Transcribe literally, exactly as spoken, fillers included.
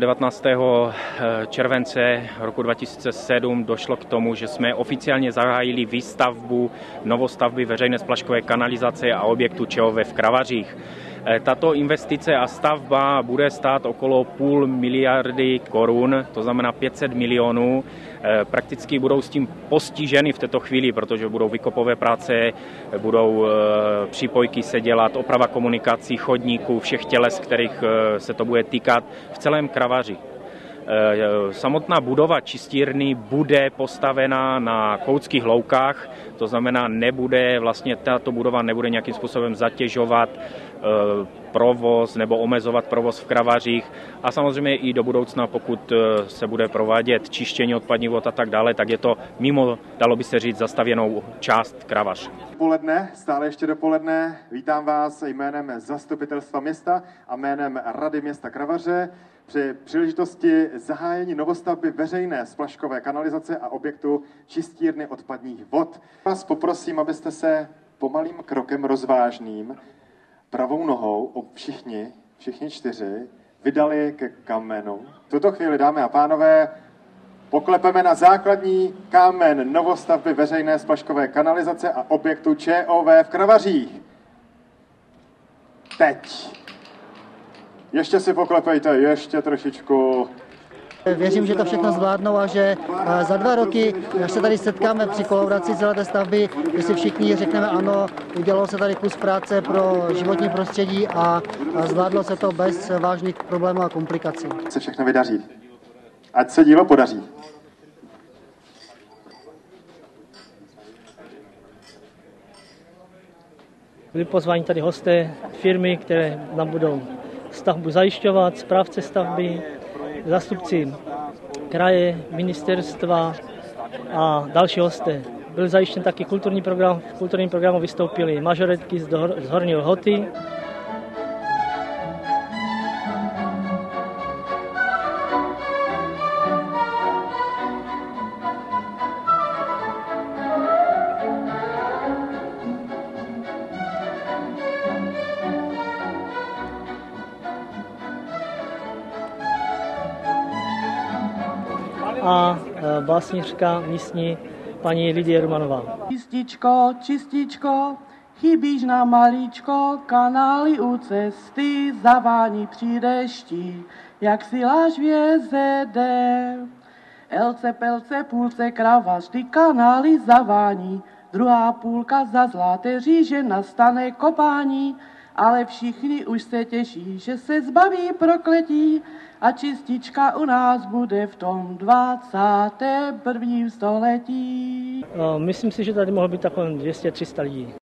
devatenáctého července roku dva tisíce sedm došlo k tomu, že jsme oficiálně zahájili výstavbu novostavby veřejné splaškové kanalizace a objektu ČOV v Kravařích. Tato investice a stavba bude stát okolo půl miliardy korun, to znamená pět set milionů. Prakticky budou s tím postiženy v této chvíli, protože budou vykopové práce, budou přípojky se dělat, oprava komunikací, chodníků, všech těles, kterých se to bude týkat v celém Kravaři. Samotná budova čistírny bude postavena na koutských loukách, to znamená, nebude vlastně tato budova nebude nějakým způsobem zatěžovat provoz nebo omezovat provoz v Kravařích a samozřejmě i do budoucna, pokud se bude provádět čištění odpadních vod a tak dále, tak je to mimo, dalo by se říct, zastavěnou část Kravař. Dopoledne, stále ještě dopoledne, vítám vás jménem Zastupitelstva města a jménem Rady města Kravaře při příležitosti zahájení novostavby veřejné splaškové kanalizace a objektu čistírny odpadních vod. Vás poprosím, abyste se pomalým krokem rozvážným pravou nohou, všichni, všichni čtyři, vydali ke kamenu. V tuto chvíli, dámy a pánové, poklepeme na základní kámen novostavby veřejné splaškové kanalizace a objektu ČOV v Kravařích. Teď. Ještě si poklepejte, ještě trošičku. Věřím, že to všechno zvládnou a že za dva roky, až se tady setkáme při kolaboraci celé té stavby, že si všichni řekneme ano, udělalo se tady kus práce pro životní prostředí a zvládlo se to bez vážných problémů a komplikací. Se všechno vydaří. Ať se dílo podaří. Byli pozváni tady hosté, firmy, které nám budou stavbu zajišťovat, správce stavby, zástupci kraje, ministerstva a další hosté. Byl zajištěn taky kulturní program. V kulturním programu vystoupili mažoretky z, Hor- z Horní Lhoty. A básnířka místní paní Lidie Rumanová. Čističko, čističko, chybíš nám malíčko, kanály u cesty, zavání při dešti, jak si láž vězede. Elce, pelce, půlce, Kravař, ty kanály zavání, druhá půlka za zlaté říže nastane kopání, ale všichni už se těší, že se zbaví prokletí a čistička u nás bude v tom dvacátém prvním století. Myslím si, že tady mohlo být takové dvě stě tři sta lidí.